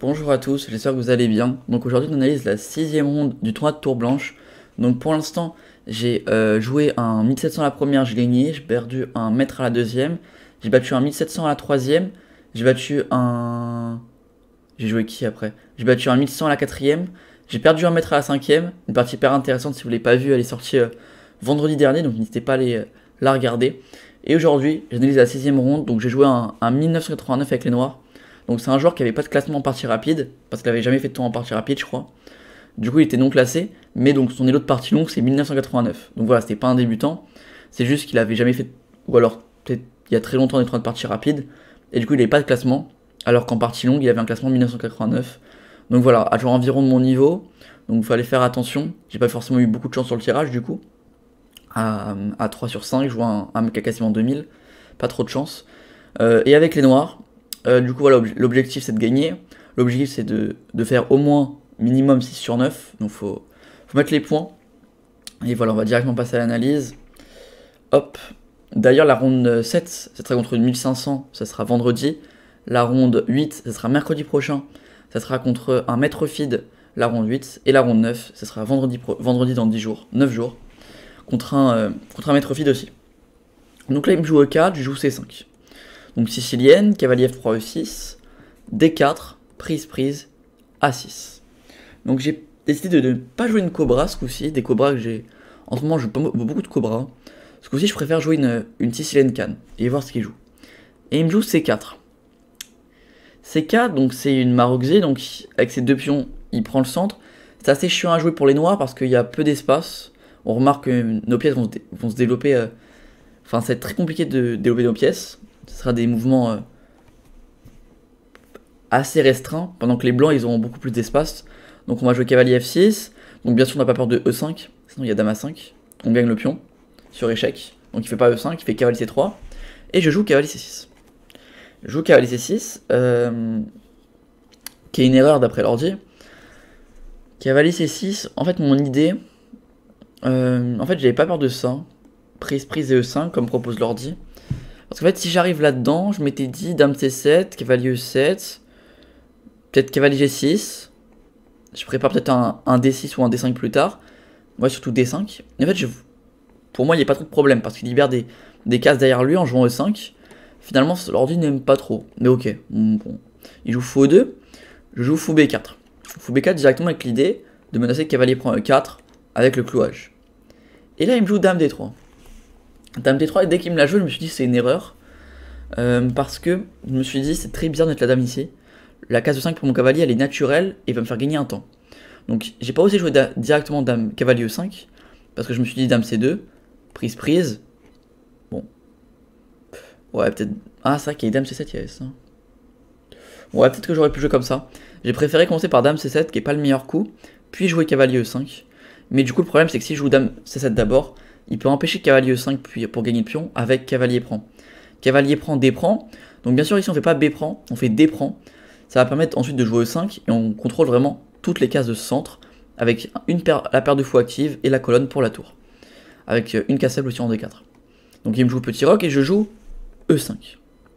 Bonjour à tous, j'espère que vous allez bien. Donc aujourd'hui on analyse la sixième ronde du tournoi de Tour Blanche. Donc pour l'instant j'ai joué un 1700 à la première, j'ai gagné, j'ai perdu un mètre à la deuxième, j'ai battu un 1700 à la troisième, j'ai battu un... J'ai joué qui après? J'ai battu un 1100 à la quatrième, j'ai perdu un mètre à la cinquième, une partie hyper intéressante si vous ne l'avez pas vue, elle est sortie vendredi dernier, donc n'hésitez pas à aller la regarder. Et aujourd'hui j'analyse la sixième ronde, donc j'ai joué un 1989 avec les noirs. Donc c'est un joueur qui avait pas de classement en partie rapide, parce qu'il avait jamais fait de tour en partie rapide je crois. Du coup il était non classé, mais donc son elo de partie longue c'est 1989. Donc voilà, c'était pas un débutant, c'est juste qu'il avait jamais fait, ou alors peut-être il y a très longtemps des tours de partie rapide, et du coup il avait pas de classement, alors qu'en partie longue il avait un classement 1989. Donc voilà, à jouer environ de mon niveau, donc il fallait faire attention. J'ai pas forcément eu beaucoup de chance sur le tirage du coup. À 3 sur 5, je vois un mec à quasiment 2000, pas trop de chance. Et avec les noirs, du coup voilà, l'objectif c'est de gagner. L'objectif c'est de faire au moins minimum 6 sur 9. Donc faut mettre les points. Et voilà, on va directement passer à l'analyse. Hop. D'ailleurs la ronde 7, ça sera contre 1500, ça sera vendredi. La ronde 8, ça sera mercredi prochain. Ça sera contre un maître feed, la ronde 8. Et la ronde 9, ça sera vendredi dans 10 jours, 9 jours. Contre un maître feed aussi. Donc là il me joue E4, je joue C5. Donc sicilienne, cavalier F3 E6, D4, prise, A6. Donc j'ai décidé de ne pas jouer une cobra ce coup-ci, des cobras que j'ai... En ce moment je joue beaucoup de cobras. Ce coup-ci je préfère jouer une sicilienne canne et voir ce qu'il joue. Et il me joue C4. C4, donc c'est une maroxie, donc avec ses deux pions, il prend le centre. C'est assez chiant à jouer pour les noirs parce qu'il y a peu d'espace. On remarque que nos pièces vont se développer... Enfin, c'est très compliqué de développer nos pièces. Ce sera des mouvements assez restreints, pendant que les blancs, ils auront beaucoup plus d'espace. Donc on va jouer cavalier F6. Donc bien sûr, on n'a pas peur de E5, sinon il y a dame A5. On gagne le pion sur échec. Donc il fait pas E5, il fait cavalier C3. Et je joue cavalier C6. Je joue cavalier C6, qui est une erreur d'après l'ordi. Cavalier C6, en fait, mon idée... en fait, j'avais pas peur de ça. Prise et E5, comme propose l'ordi. Parce qu'en fait, si j'arrive là-dedans, je m'étais dit dame C7, cavalier E7, peut-être cavalier G6. Je prépare peut-être un D6 ou un D5 plus tard. Ouais, surtout D5. Et en fait, pour moi, il n'y a pas trop de problème parce qu'il libère des cases derrière lui en jouant E5. Finalement, l'ordi n'aime pas trop. Mais ok, bon. Il joue fou E2, je joue fou B4. Fou B4 directement avec l'idée de menacer que cavalier prend E4 avec le clouage. Et là, il me joue dame D3. Dame D3, et dès qu'il me l'a joué, je me suis dit c'est une erreur. Parce que je me suis dit c'est très bizarre de mettre la dame ici. La case de 5 pour mon cavalier elle est naturelle et va me faire gagner un temps. Donc j'ai pas osé jouer directement dame cavalier E5. Parce que je me suis dit dame C2, prise. Bon. Ouais peut-être... Ah c'est vrai qu'il y a dame C7, il y a ça. Ouais peut-être que j'aurais pu jouer comme ça. J'ai préféré commencer par dame C7 qui est pas le meilleur coup. Puis jouer cavalier E5. Mais du coup le problème c'est que si je joue dame C7 d'abord, il peut empêcher cavalier E5 pour gagner le pion avec cavalier prend. Cavalier prend, D prend. Donc bien sûr ici on fait pas B prend, on fait D prend. Ça va permettre ensuite de jouer E5 et on contrôle vraiment toutes les cases de ce centre avec la paire de fous active et la colonne pour la tour. Avec une case faible aussi en D4. Donc il me joue petit roc et je joue E5.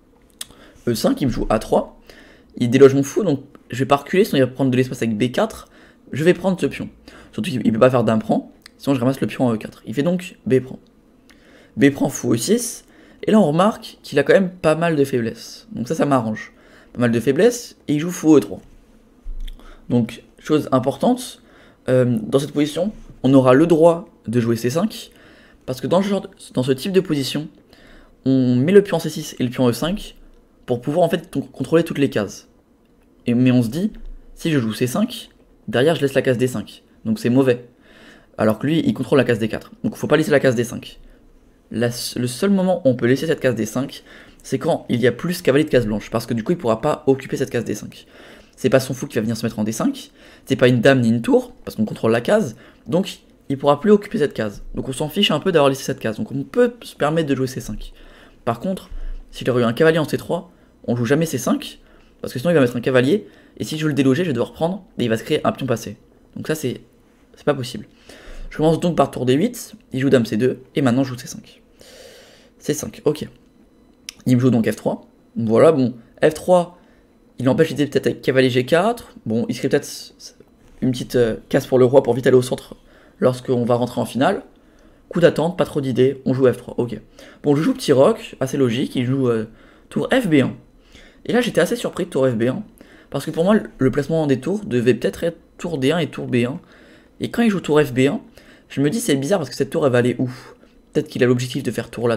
E5 il me joue A3. Il déloge mon fou donc je vais pas reculer sinon il va prendre de l'espace avec B4. Je vais prendre ce pion. Surtout qu'il peut pas faire dame prend. Sinon je ramasse le pion à E4. Il fait donc B prend. B prend fou E6. Et là on remarque qu'il a quand même pas mal de faiblesses. Donc ça m'arrange. Pas mal de faiblesses. Et il joue fou E3. Donc chose importante. Dans cette position, on aura le droit de jouer C5. Parce que dans ce type de position, on met le pion C6 et le pion E5. Pour pouvoir en fait contrôler toutes les cases. Mais on se dit, si je joue C5, derrière je laisse la case D5. Donc c'est mauvais. Alors que lui, il contrôle la case D4. Donc il faut pas laisser la case D5. Le seul moment où on peut laisser cette case D5, c'est quand il y a plus cavalier de case blanche. Parce que du coup, il pourra pas occuper cette case D5. C'est pas son fou qui va venir se mettre en D5. C'est pas une dame ni une tour, parce qu'on contrôle la case. Donc il pourra plus occuper cette case. Donc on s'en fiche un peu d'avoir laissé cette case. Donc on peut se permettre de jouer C5. Par contre, s'il aurait eu un cavalier en C3, on joue jamais C5. Parce que sinon il va mettre un cavalier. Et si je veux le déloger, je vais devoir prendre. Et il va se créer un pion passé. Donc ça c'est pas possible. Je commence donc par tour D8, il joue dame C2, et maintenant je joue C5. C5, ok. Il me joue donc F3. Voilà, bon, F3, Il empêche l'idée peut-être avec cavalier G4. Bon, il serait peut-être une petite casse pour le roi pour vite aller au centre lorsqu'on va rentrer en finale. Coup d'attente, pas trop d'idées, on joue F3, ok. Bon, je joue petit roc, assez logique, il joue tour FB1. Et là, j'étais assez surpris de tour FB1, parce que pour moi, le placement des tours devait peut-être être tour D1 et tour B1. Et quand il joue tour FB1, je me dis c'est bizarre parce que cette tour, elle va aller où? Peut-être qu'il a l'objectif de faire tour là,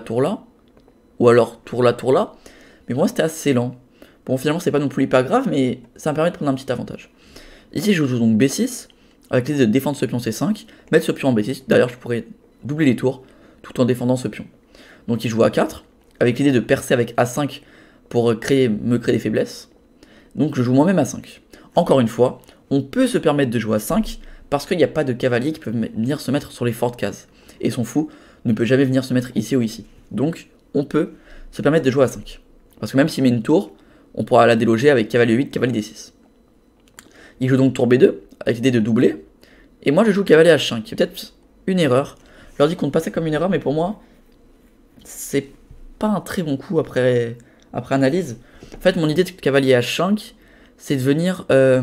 ou alors tour là. Mais moi, c'était assez lent. Bon, finalement, c'est pas non plus hyper grave, mais ça me permet de prendre un petit avantage. Ici, je joue donc B6, avec l'idée de défendre ce pion C5, mettre ce pion en B6. D'ailleurs, je pourrais doubler les tours, tout en défendant ce pion. Donc il joue A4, avec l'idée de percer avec A5 pour me créer des faiblesses. Donc je joue moi-même A5. Encore une fois, on peut se permettre de jouer A5, parce qu'il n'y a pas de cavalier qui peut venir se mettre sur les fortes cases. Et son fou ne peut jamais venir se mettre ici ou ici. Donc on peut se permettre de jouer A5. Parce que même s'il met une tour, on pourra la déloger avec cavalier 8, cavalier D6. Il joue donc tour B2, avec l'idée de doubler. Et moi je joue cavalier H5, qui est peut-être une erreur. Je leur dis qu'on ne passe ça comme une erreur, mais pour moi, c'est pas un très bon coup après analyse. En fait, mon idée de cavalier H5, c'est de venir...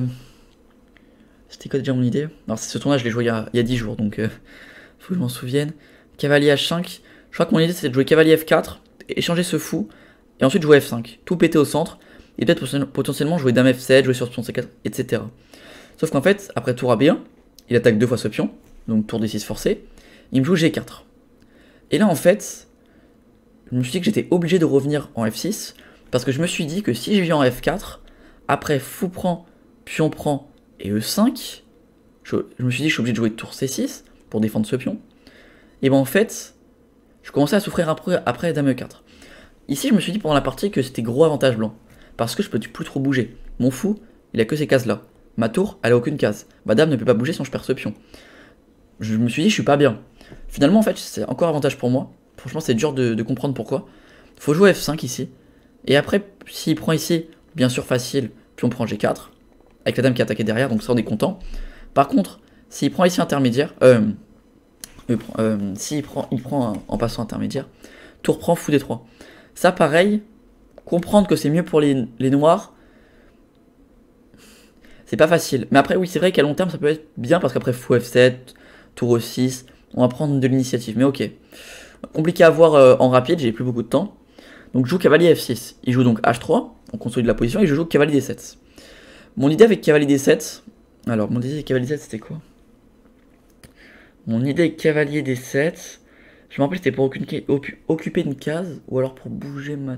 C'était quoi déjà mon idée? Alors, ce tournage, je l'ai joué il y a 10 jours, donc faut que je m'en souvienne. Cavalier H5, je crois que mon idée, c'était de jouer cavalier F4, échanger ce fou, et ensuite jouer F5. Tout péter au centre, et peut-être potentiellement jouer dame F7, jouer sur pion C4, etc. Sauf qu'en fait, après tour AB1, il attaque 2 fois ce pion, donc tour D6 forcé. Il me joue G4. Et là, en fait, je me suis dit que j'étais obligé de revenir en F6, parce que je me suis dit que si je viens en F4, après fou prend, pion prend et E5, je me suis dit que je suis obligé de jouer tour C6 pour défendre ce pion. Et ben en fait, je commençais à souffrir après dame E4. Ici, je me suis dit pendant la partie que c'était gros avantage blanc, parce que je peux plus trop bouger. Mon fou, il a que ces cases là. Ma tour, elle a aucune case. Ma dame ne peut pas bouger sinon je perds ce pion. Je me suis dit, je suis pas bien. Finalement, en fait, c'est encore avantage pour moi. Franchement, c'est dur de comprendre pourquoi. Faut jouer F5 ici. Et après, s'il prend ici, bien sûr facile, puis on prend G4. Avec la dame qui est attaquée derrière, donc ça on est content. Par contre, s'il prend ici intermédiaire, s'il prend en passant intermédiaire, tour prend fou D3. Ça pareil, comprendre que c'est mieux pour les noirs, c'est pas facile. Mais après, oui, c'est vrai qu'à long terme, ça peut être bien, parce qu'après fou F7, tour E6, on va prendre de l'initiative, mais ok. Compliqué à voir en rapide, j'ai plus beaucoup de temps. Donc je joue cavalier F6. Il joue donc H3, on consolide la position, et je joue cavalier D7. Mon idée avec cavalier D7... Alors, mon idée avec cavalier D7, c'était quoi? Mon idée avec cavalier D7... Je me rappelle, c'était pour occuper une case, ou alors pour bouger ma...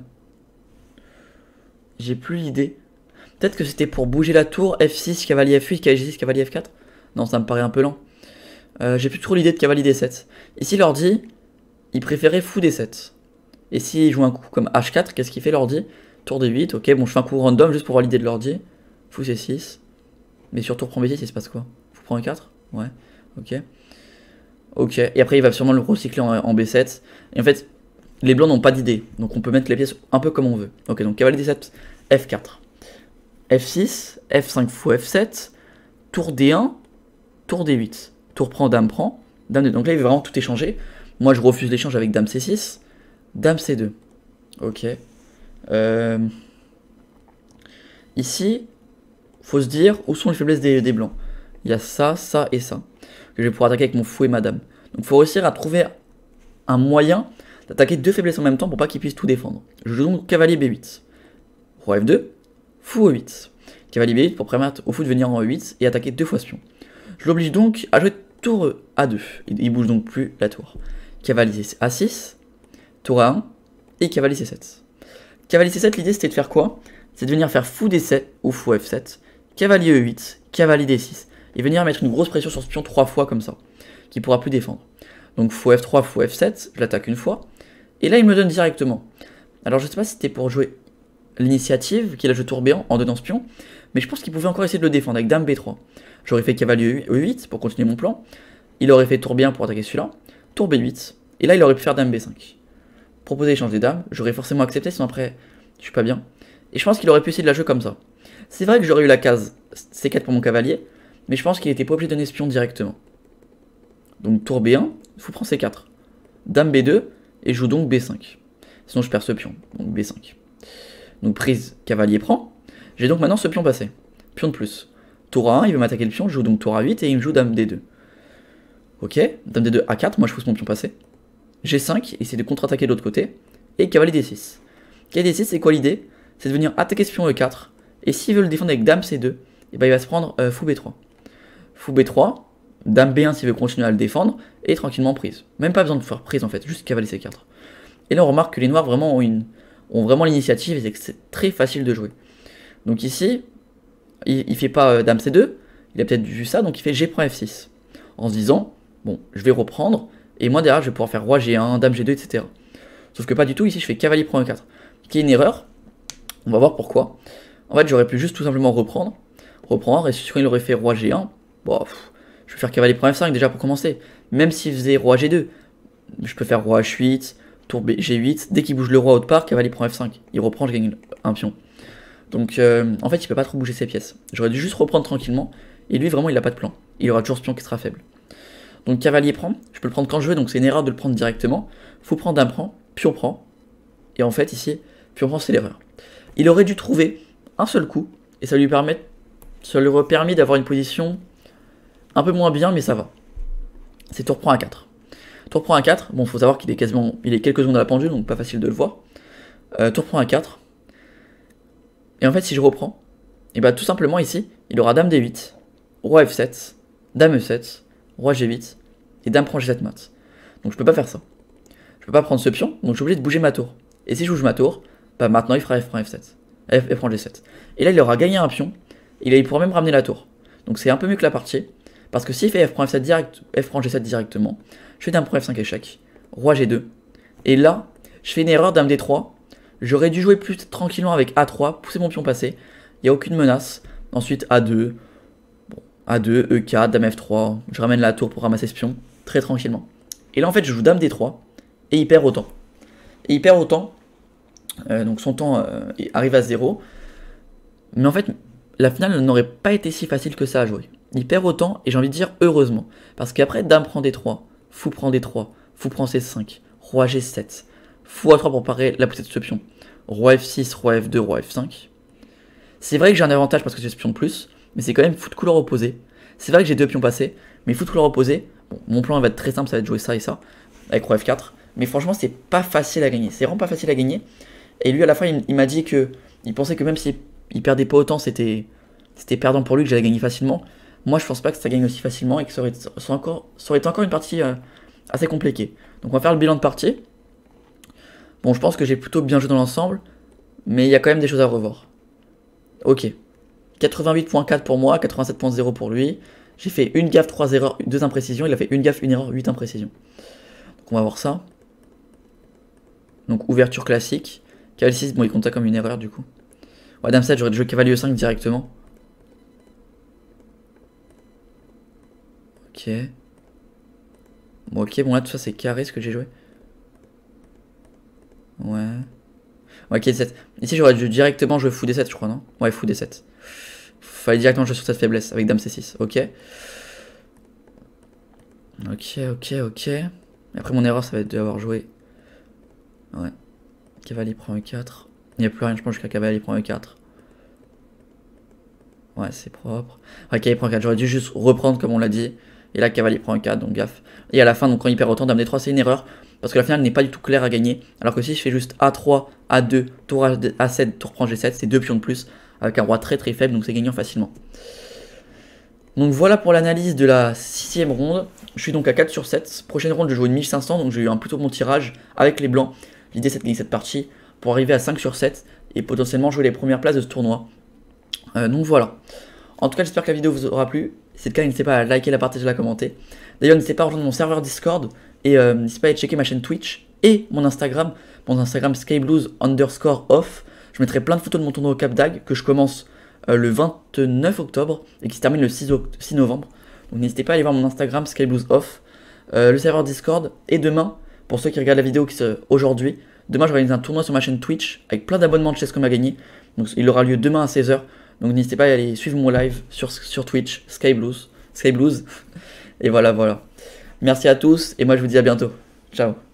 J'ai plus l'idée. Peut-être que c'était pour bouger la tour, F6, cavalier F8, cavalier G6, cavalier F4. Non, ça me paraît un peu lent. J'ai plus trop l'idée de cavalier D7. Ici, l'ordi, il préférait fou D7. Et s'il joue un coup comme H4, qu'est-ce qu'il fait l'ordi? Tour D8, ok, bon, je fais un coup random juste pour voir l'idée de l'ordi. Fou C6. Mais sur tour prend B6, il se passe quoi? Fou prend E4? Ouais, ok. Ok, et après il va sûrement le recycler en B7. Et en fait, les blancs n'ont pas d'idée. Donc on peut mettre les pièces un peu comme on veut. Ok, donc cavalier D7, F4. F6, F5 fou F7. Tour D1, tour D8. Tour prend, dame prend. Dame D2. Donc là il va vraiment tout échanger. Moi je refuse l'échange avec dame C6. Dame C2. Ok. Ici, faut se dire où sont les faiblesses des blancs. Il y a ça, ça et ça. Que je vais pouvoir attaquer avec mon fou et ma dame. Donc il faut réussir à trouver un moyen d'attaquer deux faiblesses en même temps pour pas qu'ils puissent tout défendre. Je joue donc cavalier B8. Roi F2, fou E8. Cavalier B8 pour permettre au fou de venir en E8 et attaquer deux fois ce pion. Je l'oblige donc à jouer tour A2. Il bouge donc plus la tour. Cavalier A6, tour A1 et cavalier C7. Cavalier C7, l'idée c'était de faire quoi? C'est de venir faire fou D7 ou fou F7, cavalier E8, cavalier D6, et venir mettre une grosse pression sur ce pion 3 fois comme ça, qui pourra plus défendre. Donc fou F3, fou F7, je l'attaque une fois, et là il me donne directement. Alors je sais pas si c'était pour jouer l'initiative, qu'il a joué tour B1 en donnant ce pion, mais je pense qu'il pouvait encore essayer de le défendre avec dame B3. J'aurais fait cavalier E8 pour continuer mon plan, il aurait fait tour B1 pour attaquer celui-là, tour B8, et là il aurait pu faire dame B5. Proposer l'échange des dames, j'aurais forcément accepté, sinon après je suis pas bien. Et je pense qu'il aurait pu essayer de la jouer comme ça. C'est vrai que j'aurais eu la case C4 pour mon cavalier, mais je pense qu'il était pas obligé de donner ce pion directement. Donc tour B1, fou prend C4. Dame B2, et je joue donc B5. Sinon je perds ce pion, donc B5. Donc prise, cavalier prend. J'ai donc maintenant ce pion passé. Pion de plus. Tour A1, il veut m'attaquer le pion, je joue donc tour A8 et il me joue dame D2. Ok, dame D2 A4, moi je pousse mon pion passé. G5, essayer de contre-attaquer de l'autre côté. Et cavalier D6. Cavalier D6, c'est quoi l'idée? C'est de venir attaquer ce pion E4. Et s'il veut le défendre avec dame C2, et ben il va se prendre fou B3. Fou B3, dame B1 s'il veut continuer à le défendre, et tranquillement prise. Même pas besoin de faire prise en fait, juste cavalier C4. Et là on remarque que les noirs vraiment ont vraiment l'initiative et que c'est très facile de jouer. Donc ici, il fait pas dame C2, il a peut-être vu ça, donc il fait G prend F6. En se disant, bon, je vais reprendre, et moi derrière je vais pouvoir faire roi G1, dame G2, etc. Sauf que pas du tout, ici je fais cavalier prend E4, qui est une erreur. On va voir pourquoi. En fait j'aurais pu juste tout simplement reprendre, et si il aurait fait roi G1, bon, je vais faire cavalier prend F5 déjà pour commencer. Même s'il faisait roi G2, je peux faire roi H8, tour G8, dès qu'il bouge le roi autre part, cavalier prend F5. Il reprend, je gagne un pion. Donc en fait il peut pas trop bouger ses pièces. J'aurais dû juste reprendre tranquillement, et lui vraiment il a pas de plan. Il aura toujours ce pion qui sera faible. Donc cavalier prend, je peux le prendre quand je veux, donc c'est une erreur de le prendre directement. Fou prend, dame prend, pion prend. Et en fait ici, pion prend c'est l'erreur. Il aurait dû trouver un seul coup, et ça lui aurait permis d'avoir une position un peu moins bien, mais ça va. C'est tour prend A4. Tour prend A4, bon faut savoir qu'il est il est quelques secondes à la pendule, donc pas facile de le voir. Tour prend A4. Et en fait si je reprends, et bah tout simplement ici, il aura dame D8, roi F7, dame E7, roi G8, et dame prend G7 mat. Donc je peux pas faire ça. Je peux pas prendre ce pion, donc je suis obligé de bouger ma tour. Et si je bouge ma tour, bah maintenant il fera F prend F7. F prend G7. Et là il aura gagné un pion, et là il pourra même ramener la tour. Donc c'est un peu mieux que la partie, parce que s'il fait F prend F7 direct, F prend G7 directement, je fais dame prend F5 échec, roi G2, et là, je fais une erreur dame D3, j'aurais dû jouer plus tranquillement avec A3, pousser mon pion passé, il n'y a aucune menace, ensuite A2, bon, A2, E4, dame F3, je ramène la tour pour ramasser ce pion, très tranquillement. Et là en fait je joue dame D3, et il perd autant. Donc son temps arrive à 0, mais en fait la finale n'aurait pas été si facile que ça à jouer. Il perd autant, et j'ai envie de dire heureusement, parce qu'après dame prend D3, fou prend D3, fou prend C5, roi G7, fou A3 pour parer la poussée de ce pion, roi F6, roi F2, roi F5. C'est vrai que j'ai un avantage parce que j'ai ce pion de plus, mais c'est quand même fou de couleur opposée. C'est vrai que j'ai deux pions passés, mais fou de couleur opposée, bon, mon plan va être très simple, ça va être jouer ça et ça, avec roi F4, mais franchement c'est pas facile à gagner, c'est vraiment pas facile à gagner, et lui à la fin il m'a dit que il pensait que même s'il perdait pas autant, c'était perdant pour lui, que j'allais gagner facilement. Moi je pense pas que ça gagne aussi facilement et que ça aurait été encore une partie assez compliquée. Donc on va faire le bilan de partie. Bon, je pense que j'ai plutôt bien joué dans l'ensemble, mais il y a quand même des choses à revoir. Ok, 88.4 pour moi, 87.0 pour lui. J'ai fait une gaffe, 3 erreurs, 2 imprécisions. Il a fait une gaffe, une erreur, 8 imprécisions. Donc on va voir ça. Donc ouverture classique. Cavalier 6, bon il compte ça comme une erreur du coup. Ouais, dame 7, j'aurais dû jouer cavalier E5 directement. Ok. Bon, ok, bon là tout ça c'est carré ce que j'ai joué. Ouais. Ok, D7. Ici j'aurais dû directement jouer fou D7 je crois, non? Ouais, fou D7. Fallait directement jouer sur cette faiblesse avec dame C6, ok. Ok. Après mon erreur ça va être d'avoir joué. Ouais. Cavalier prend E4. Il n'y a plus rien, je pense, jusqu'à cavalier prend E4. Ouais, c'est propre. Ouais, cavalier prend E4, j'aurais dû juste reprendre comme on l'a dit. Et là, cavalier prend E4, donc gaffe. Et à la fin, donc quand il perd autant, dame D3, c'est une erreur. Parce que la finale n'est pas du tout claire à gagner. Alors que si je fais juste A3, A2, tour A7, tour prend G7, c'est 2 pions de plus. Avec un roi très très faible, donc c'est gagnant facilement. Donc voilà pour l'analyse de la 6ème ronde. Je suis donc à 4 sur 7. Prochaine ronde, je joue une 1500, donc j'ai eu un plutôt bon tirage avec les blancs. L'idée c'est de gagner cette partie pour arriver à 5 sur 7 et potentiellement jouer les premières places de ce tournoi. Donc voilà. En tout cas, j'espère que la vidéo vous aura plu. Si c'est le cas, n'hésitez pas à liker, la partager, la commenter. D'ailleurs, n'hésitez pas à rejoindre mon serveur Discord et n'hésitez pas à aller checker ma chaîne Twitch et mon Instagram skyblues_off. Je mettrai plein de photos de mon tournoi au Cap d'Agde que je commence le 29 octobre et qui se termine le 6 novembre. Donc n'hésitez pas à aller voir mon Instagram skyblues_off, le serveur Discord. Et demain, pour ceux qui regardent la vidéo qui aujourd'hui, demain j'organise un tournoi sur ma chaîne Twitch avec plein d'abonnements de Chess.com à gagner. Donc il aura lieu demain à 16 h. Donc n'hésitez pas à aller suivre mon live sur Twitch, skyblues. Et voilà. Merci à tous et moi je vous dis à bientôt. Ciao.